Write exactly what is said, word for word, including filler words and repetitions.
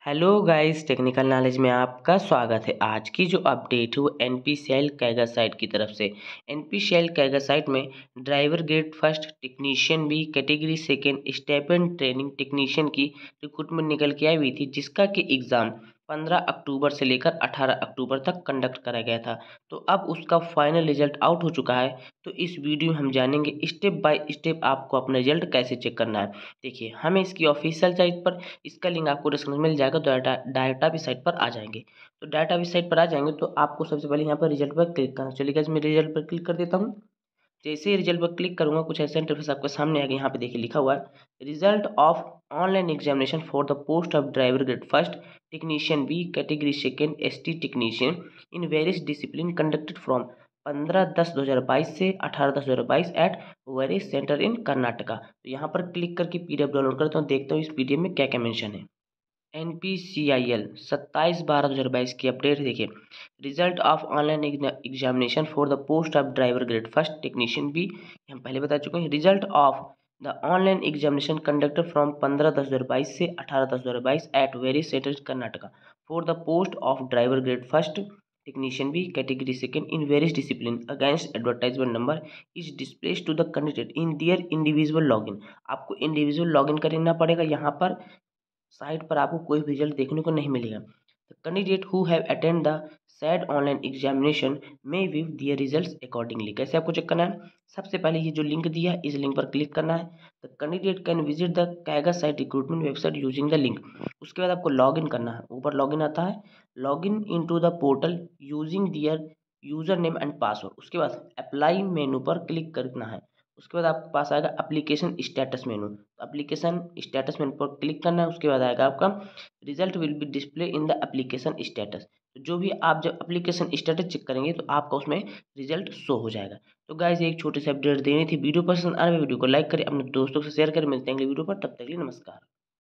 Hello guys, technical knowledge में आपका स्वागत है। आज की जो अपडेट है वो N P C L Kaiga site की तरफ से। N P C L Kaiga site में driver grade first, technician B, category second, step and training technician की रिक्रूटमेंट निकल के आई हुई थी, जिसका कि एग्ज़ाम पंद्रह अक्टूबर से लेकर अठारह अक्टूबर तक कंडक्ट करा गया था। तो अब उसका फाइनल रिजल्ट आउट हो चुका है। तो इस वीडियो में हम जानेंगे स्टेप बाय स्टेप आपको अपना रिजल्ट कैसे चेक करना है। देखिए, हमें इसकी ऑफिशियल साइट पर, इसका लिंक आपको डिस्क्रिप्शन में मिल जाएगा। तो डाटा डाटा भी साइट पर आ जाएंगे। तो डाटा भी साइट पर आ जाएंगे तो आपको सबसे पहले यहाँ पर रिजल्ट पर क्लिक करना। चलिए गाइस, मैं रिजल्ट पर क्लिक कर देता हूँ। जैसे ही रिजल्ट पर क्लिक करूंगा कुछ ऐसा इंटरफेस आपके सामने आएगा। यहाँ पे देखिए लिखा हुआ है, result of online examination for the post of driver grade first, technician B, category second, S T technician in various discipline conducted from पंद्रह दस दो हज़ार बाईस से अठारह दस दो हज़ार बाईस at various centre in Karnataka. तो यहाँ पर क्लिक करके पीडीएफ डाउनलोड करता हूँ, देखता हूँ इस पीडीएफ में क्या क्या मेंशन है। N P C I L सत्ताईस बारह दो हज़ार बाईस की अपडेट देखिए, result of online examination for the post of driver grade first, technician B, हम पहले बता चुके हैं। Result of the online examination conducted from पंद्रह दस दो हज़ार बाईस से अठारह दस दो हज़ार बाईस at various centres Karnataka for the post of driver grade first, technician B, category second in various discipline against advertisement number is displace to the candidate in their individual login. आपको इंडिविजुअल लॉगिन करना पड़ेगा। यहाँ पर site पर आपको कोई भी result देखने को नहीं मिलेगा। The candidate who have attend the said online examination में व्यू दियर रिजल्ट्स अकॉर्डिंगली। कैसे आपको चेक करना है? सबसे पहले ये जो लिंक दिया है इस लिंक पर क्लिक करना है। The candidate can visit the Kaiga site recruitment website using the link. उसके बाद आपको लॉग इन करना है। ऊपर लॉग इन आता है, log in into the portal using their user name and password. उसके बाद अप्लाई मेनू पर क्लिक करना है। उसके बाद आपके पास आएगा application status menu. Application status menu पर क्लिक करना है। उसके बाद आएगा आपका result will be display in the application status. तो जो भी आप जब एप्लीकेशन स्टेटस चेक करेंगे तो आपका उसमें रिजल्ट शो हो जाएगा। तो गाइस, एक छोटी सी अपडेट देनी थी। वीडियो पसंद आ रहा है वीडियो को लाइक करें, अपने दोस्तों से शेयर करें। मिलते हैं अगले वीडियो पर, तब तक के लिए नमस्कार।